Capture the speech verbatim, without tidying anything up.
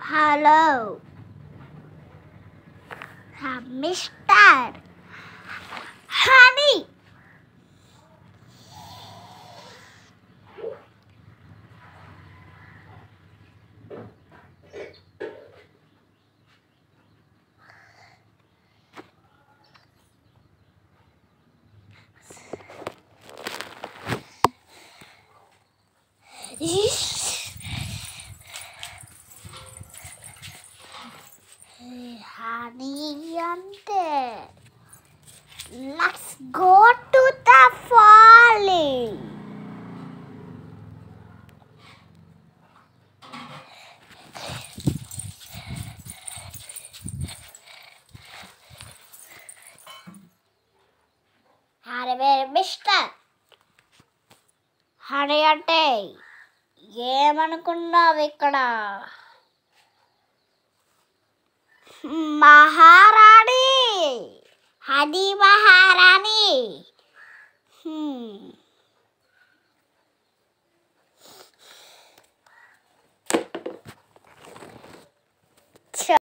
Hello, Mister Honey. Honey ante. Let's go to the valley. Honey, very Mister Honey ante ఏమనుకున్నావు ఇక్కడ? మహారాణి, honey మహారాణి.